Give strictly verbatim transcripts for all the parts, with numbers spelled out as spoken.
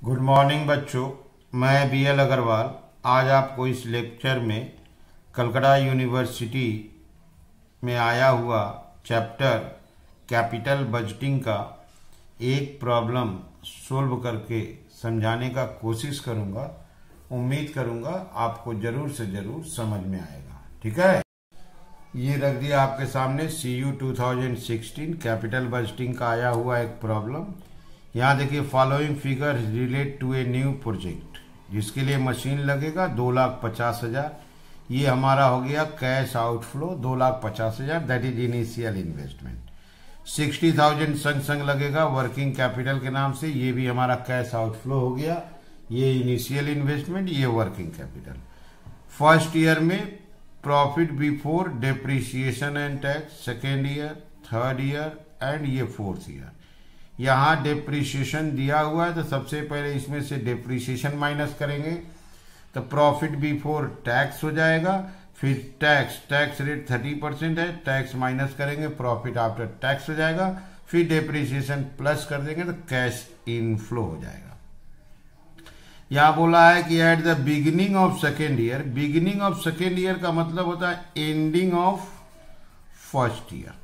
Good morning बच्चों, मैं B L Agarwal आज आपको इस लेक्चर में कलकत्ता यूनिवर्सिटी में आया हुआ चैप्टर कैपिटल बजटिंग का एक प्रॉब्लम सोल्व करके समझाने का कोशिश करूंगा। उम्मीद करूंगा आपको जरूर से जरूर समझ में आएगा। ठीक है, ये रख दिया आपके सामने C U two thousand sixteen capital budgeting का आया हुआ एक प्रॉब्लम। यहाँ देखिए, following figure relate to a new project, जिसके लिए मशीन लगेगा दो लाख पचास हजार। ये हमारा हो गया कैश आउटफ्लो दो लाख पचास हजार, that is initial investment. Sixty thousand संग संग लगेगा वर्किंग कैपिटल के नाम से, ये भी हमारा कैश आउटफ्लो हो गया। ये इनिशियल इन्वेस्टमेंट, ये वर्किंग कैपिटल। फर्स्ट ईयर में profit before depreciation and tax, second year, third year and ये फोर्थ ईयर। यहाँ डेप्रिसिएशन दिया हुआ है तो सबसे पहले इसमें से डेप्रिसिएशन माइनस करेंगे तो प्रॉफिट बिफोर टैक्स हो जाएगा। फिर tax tax rate thirty percent है, टैक्स माइनस करेंगे, प्रॉफिट आफ्टर टैक्स हो जाएगा। फिर डेप्रिसिएशन प्लस कर देंगे तो कैश इनफ्लो हो जाएगा। यहाँ बोला है कि at the beginning of second year, beginning of second year का मतलब होता है एंडिंग ऑफ फर्स्ट ईयर।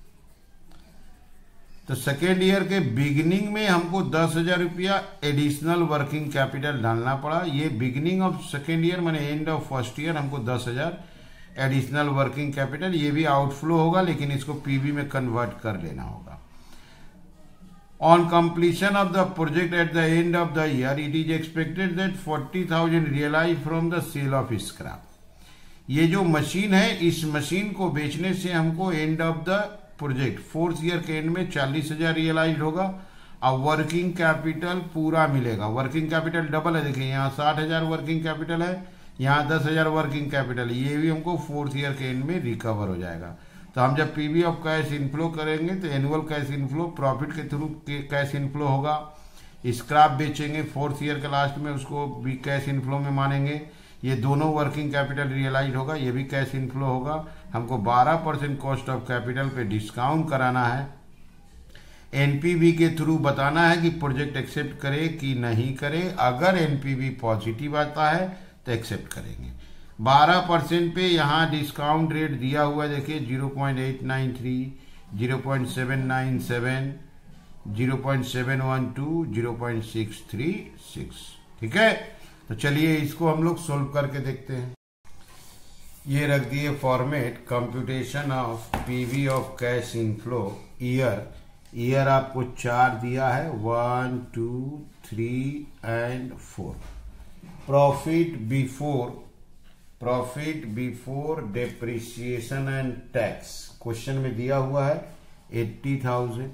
तो सेकेंड ईयर के बिगिनिंग में हमको दस हजार रुपया एडिशनल वर्किंग कैपिटल डालना पड़ा। ये बिगिनिंग ऑफ सेकेंड ईयर माने एंड ऑफ फर्स्ट ईयर हमको दस हजार एडिशनल वर्किंग कैपिटल, ये भी आउटफ्लो होगा लेकिन इसको पीवी में कन्वर्ट कर लेना होगा। On completion of the project at the end of the year it is expected that forty thousand realise from the sale of scrap. ये जो मशीन है, इस मशीन को बेचने से हमको end of the project fourth year के end में चालीस हजार रियलाइज होगा और वर्किंग कैपिटल पूरा मिलेगा। वर्किंग कैपिटल डबल है, देखिए यहाँ साठ हजार वर्किंग कैपिटल है, यहाँ दस हजार वर्किंग कैपिटल, ये भी हमको फोर्थ ईयर के एंड में रिकवर हो जाएगा। तो हम जब पीवी ऑफ कैश इनफ्लो करेंगे तो एनुअल कैश इनफ्लो प्रॉफिट के थ्रू कैश इनफ्लो होगा। स्क्रैप बेचेंगे फोर्थ ईयर के लास्ट में, उसको भी कैश इनफ्लो में मानेंगे। ये दोनों वर्किंग कैपिटल रियलाइज होगा, ये भी कैश इनफ्लो होगा। हमको बारह परसेंट कॉस्ट ऑफ कैपिटल पे डिस्काउंट कराना है। एनपीवी के थ्रू बताना है कि प्रोजेक्ट एक्सेप्ट करे कि नहीं करे। अगर एनपीवी पॉजिटिव आता है तो एक्सेप्ट करेंगे। बारह परसेंट पे यहाँ डिस्काउंट रेट दिया हुआ है, देखिए zero point eight nine three, zero point seven nine seven, zero point seven one two, zero point six three six. ठीक है, तो चलिए इसको हम लोग सोल्व करके देखते हैं। ये रख दिए format computation of PV of cash inflow year. Year आपको चार दिया है, one two three and four. Profit before profit before depreciation and tax question में दिया हुआ है eighty thousand,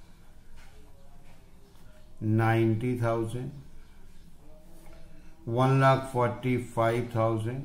ninety thousand, one lakh forty five thousand,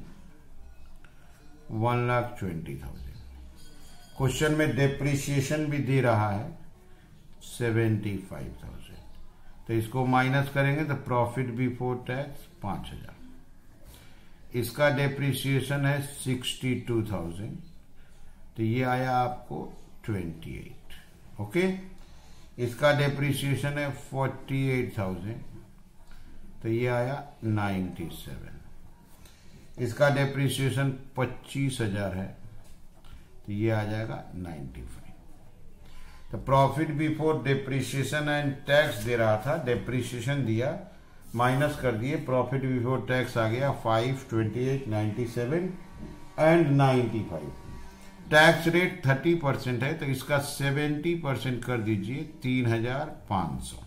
one lakh twenty thousand. Question में depreciation भी दे रहा है सेवेंटी फाइव थाउजेंड, तो इसको माइनस करेंगे तो प्रॉफिट बिफोर टैक्स पांच हजार। इसका डेप्रिसिएशन है सिक्सटी टू थाउजेंड, तो ये आया आपको ट्वेंटी एट। ओके, इसका डेप्रिसिएशन है फोर्टी एट थाउजेंड, तो ये आया नाइन्टी सेवन। इसका डेप्रिसिएशन पच्चीस हजार है, तो ये आ जाएगा नाइन्टी फाइव। तो profit before depreciation and tax दे रहा था, डेप्रिसिएशन दिया, माइनस कर दिए, प्रॉफिट बिफोर टैक्स आ गया five, twenty eight, ninety seven and ninety five. Tax rate thirty percent है तो इसका सेवेंटी परसेंट कर दीजिए, तीन हजार पांच सौ।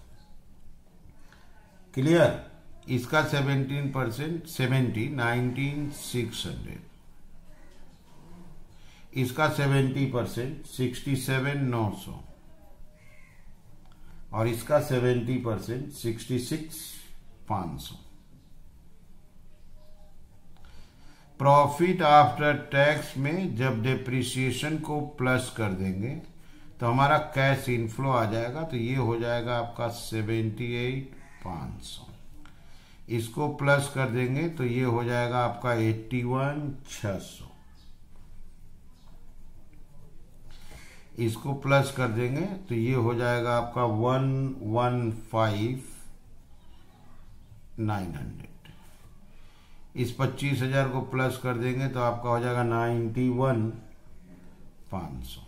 क्लियर, इसका seventeen percent seventy, nineteen six hundred. इसका सेवेंटी परसेंट सिक्सटी सेवन नौ सौ और इसका सेवेंटी परसेंट सिक्सटी सिक्स पांच सौ। प्रॉफिट आफ्टर टैक्स में जब डेप्रिसिएशन को प्लस कर देंगे तो हमारा कैश इनफ्लो आ जाएगा, तो ये हो जाएगा आपका सेवेंटी एट पांच सौ। इसको प्लस कर देंगे तो ये हो जाएगा आपका एट्टी वन छह सौ। इसको प्लस कर देंगे तो ये हो जाएगा आपका one one five nine hundred. इस पच्चीस हजार को प्लस कर देंगे तो आपका हो जाएगा नाइन्टी वन पाँच सौ।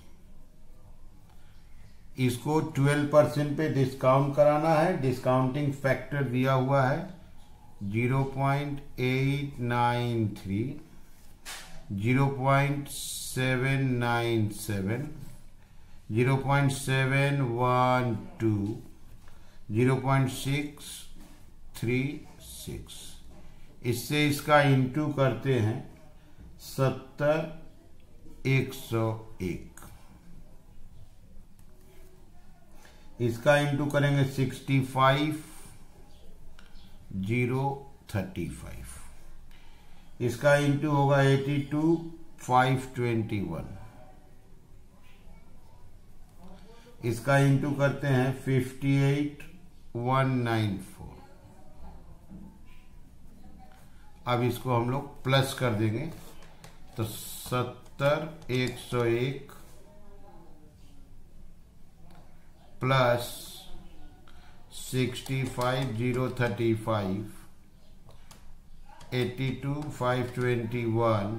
इसको ट्वेल्व परसेंट पे डिस्काउंट कराना है। डिस्काउंटिंग फैक्टर दिया हुआ है zero point eight nine three, zero point seven nine seven, zero point seven one two, zero point six three six. इससे इसका इंटू करते हैं सत्तर एक सौ एक। इसका इंटू करेंगे sixty five zero thirty five. इसका इंटू होगा eighty two five twenty one. इसका इंटू करते हैं fifty eight one nine four. अब इसको हम लोग प्लस कर देंगे तो सत्तर एक सौ एक plus sixty five zero thirty five, eighty two five twenty one,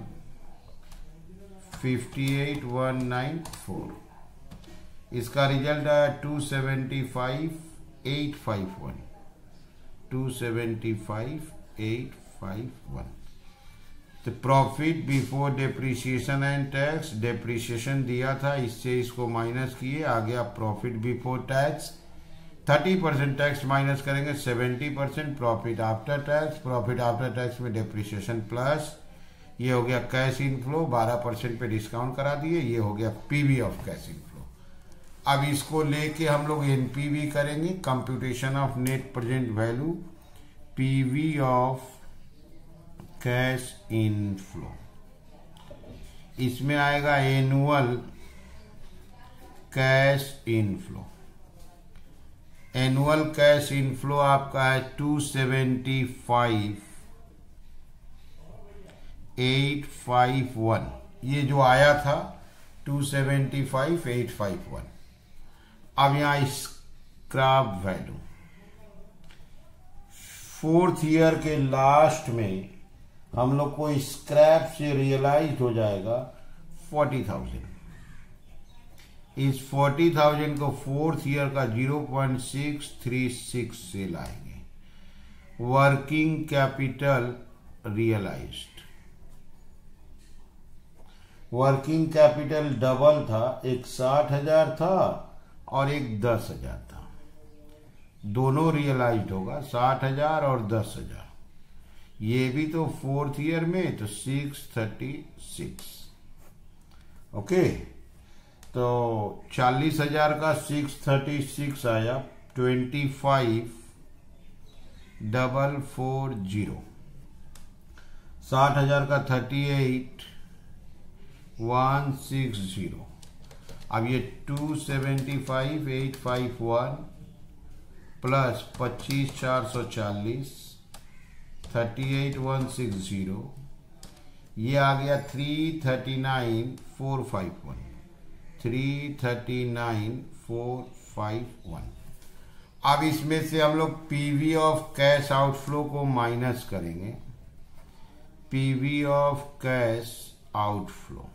fifty eight one nine four. इसका रिजल्ट आया two seventy five eight five one, two seventy five eight five one. तो profit before depreciation and tax, depreciation दिया था इससे इसको minus किए, आ गया profit before tax. Thirty percent tax minus करेंगे seventy percent profit after tax. Profit after tax में डेप्रिसिएशन प्लस, ये हो गया कैश इनफ्लो, बारह परसेंट पे डिस्काउंट करा दिए, ये हो गया पीवी ऑफ कैश इनफ्लो। अब इसको लेके हम लोग एनपीवी करेंगे, computation of net present value, PV of cash inflow. इसमें आएगा annual cash inflow. Annual cash inflow आपका है two seventy five eight five one. ये जो आया था two seventy five eight five one. अब यहां स्क्रैप वैल्यू फोर्थ ईयर के लास्ट में हम लोग को स्क्रैप से रियलाइज हो जाएगा फोर्टी थाउजेंड। इस फोर्टी थाउजेंड को फोर्थ ईयर का zero point six three six से लाएंगे। Working capital realised, working capital double था, एक साठ हजार था और एक दस हजार था। दोनों रियलाइज्ड होगा, साठ हजार और दस हजार। ये भी तो फोर्थ ईयर में, तो सिक्स थर्टी सिक्स। ओके, तो चालीस हजार का सिक्स थर्टी सिक्स आया, twenty five double four zero. साठ हजार का thirty eight one six zero. अब ये two seventy five eight five one plus पच्चीस चार सौ चालीस thirty eight one six zero, ये आ गया three thirty nine four five one, three thirty nine four five one. अब इसमें से हम लोग पीवी ऑफ कैश आउटफ्लो को माइनस करेंगे। पीवी ऑफ कैश आउटफ्लो,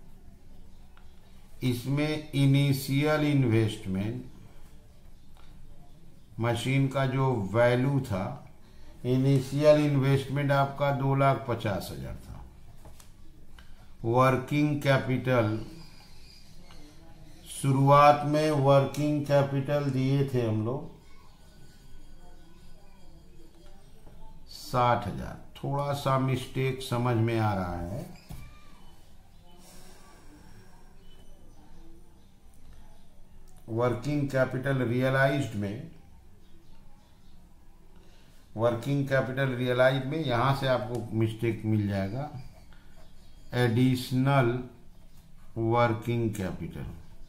इसमें इनिशियल इन्वेस्टमेंट, मशीन का जो वैल्यू था, इनिशियल इन्वेस्टमेंट आपका दो लाख पचास हजार था। वर्किंग कैपिटल, शुरुआत में वर्किंग कैपिटल दिए थे हम लोग साठ हजार। थोड़ा सा मिस्टेक समझ में आ रहा है। वर्किंग कैपिटल रियलाइज्ड में, वर्किंग कैपिटल रियलाइज में यहां से आपको मिस्टेक मिल जाएगा। Additional working capital,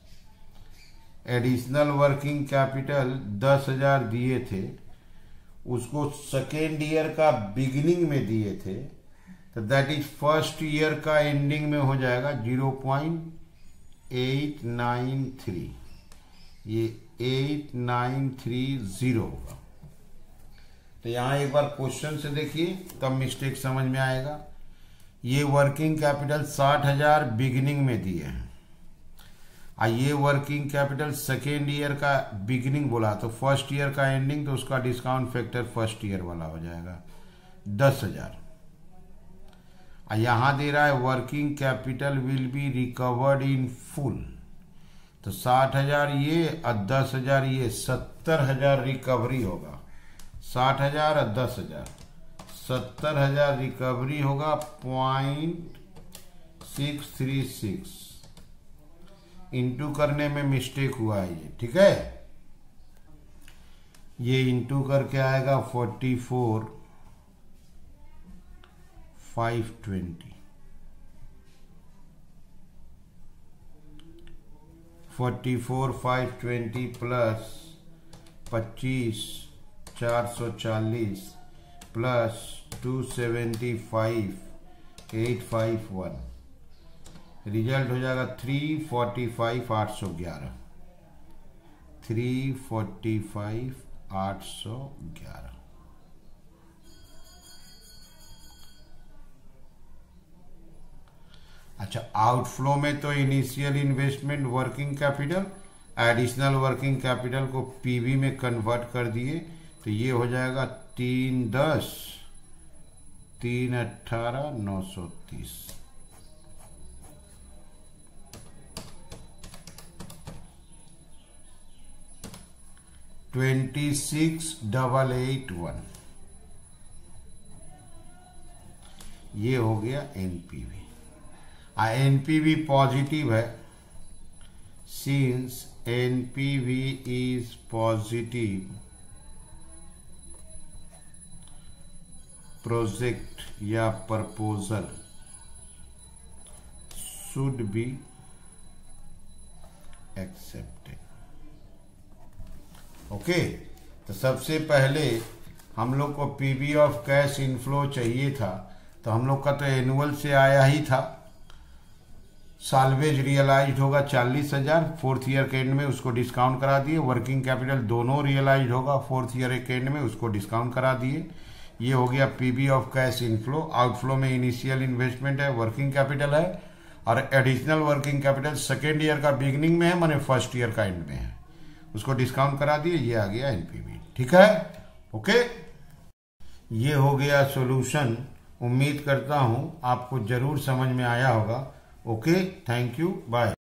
additional working capital दस हजार दिए थे, उसको सेकेंड ईयर का बिगिनिंग में दिए थे, तो दैट इज फर्स्ट ईयर का एंडिंग में हो जाएगा zero point eight nine three. ये एट नाइन थ्री जीरो होगा। तो यहाँ एक बार क्वेश्चन से देखिए तब मिस्टेक समझ में आएगा। ये वर्किंग कैपिटल साठ हजार बिगिनिंग में दिए हैं, आ ये वर्किंग कैपिटल सेकेंड ईयर का बिगिनिंग बोला, तो फर्स्ट ईयर का एंडिंग, तो उसका डिस्काउंट फैक्टर फर्स्ट ईयर वाला हो जाएगा दस हजार। यहां दे रहा है working capital will be recovered in full, तो साठ हजार ये और दस हजार ये, सत्तर हजार रिकवरी होगा। साठ हजार और दस हजार, सत्तर हजार रिकवरी होगा। Point six three six into करने में मिस्टेक हुआ है ये, ठीक है। ये इंटू करके आएगा forty four five twenty, forty four five twenty plus पच्चीस चार सौ चालीस plus two seventy five eight five one, result हो जाएगा थ्री फोर्टी फाइव आठ सौ ग्यारह, थ्री फोर्टी फाइव आठ सौ ग्यारह। अच्छा, आउटफ्लो में तो initial investment working capital, additional working capital को पीवी में कन्वर्ट कर दिए, तो ये हो जाएगा तीन दस तीन अट्ठारह नौ सौ तीस। Twenty six double eight one, ये हो गया एनपीवी। आ एनपीवी पॉजिटिव है, since NPV is positive project या proposal should be accepted. Okay, तो सबसे पहले हम लोग को पीवी ऑफ कैश इनफ्लो चाहिए था, तो हम लोग का तो एनुअल से आया ही था। साल्वेज रियलाइज्ड होगा चालीस हजार, फोर्थ ईयर के एंड में उसको डिस्काउंट करा दिए। वर्किंग कैपिटल दोनों रियलाइज्ड होगा फोर्थ ईयर के एंड में, उसको डिस्काउंट करा दिए। ये हो गया PV of cash inflow. Outflow में इनिशियल इन्वेस्टमेंट है, वर्किंग कैपिटल है, और additional working capital second year का बिगिनिंग में है, माने फर्स्ट ईयर का एंड में है, उसको डिस्काउंट करा दिए। ये आ गया एनपीवी, ठीक है। ओके, ये हो गया सॉल्यूशन। उम्मीद करता हूं आपको जरूर समझ में आया होगा। Okay, thank you, bye.